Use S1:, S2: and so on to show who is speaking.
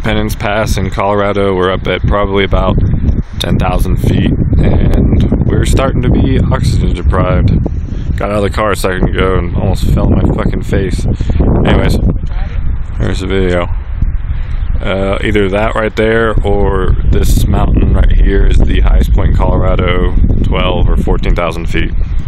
S1: Independence Pass in Colorado. We're up at probably about 10,000 feet, and we're starting to be oxygen deprived. Got out of the car a second ago and almost fell on my fucking face. Anyways, here's the video. Either that right there or this mountain right here is the highest point in Colorado, 12 or 14,000 feet.